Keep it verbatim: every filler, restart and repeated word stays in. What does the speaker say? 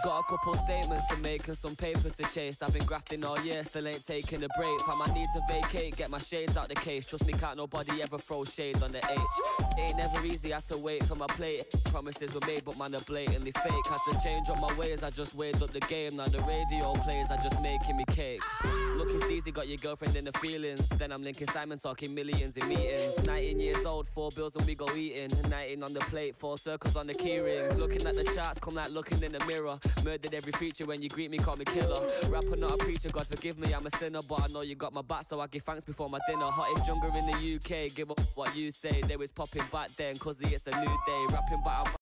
Got a couple statements to make and some paper to chase. I've been grafting all year, still ain't taking a break. Fam, I need to vacate, get my shades out the case. Trust me, can't nobody ever throw shade on the H. Ain't never easy, had to wait for my plate. Promises were made, but man, they're blatantly fake. Had to change up my ways, I just weighed up the game. Now the radio plays, I just making me cake. Looking steezy, got your girlfriend in the feelings. Then I'm linking Simon, talking millions in meetings. nineteen years old, four bills and we go eating. nineteen on the plate, four circles on the keyring. Looking at the charts, come like looking in the mirror. Murdered every feature, when you greet me, call me killer. Rapper, not a preacher, God forgive me, I'm a sinner. But I know you got my back, so I give thanks before my dinner. Hottest jungle in the U K, give up what you say. They was popping back then, cause it's a new day. Rapping, but I'm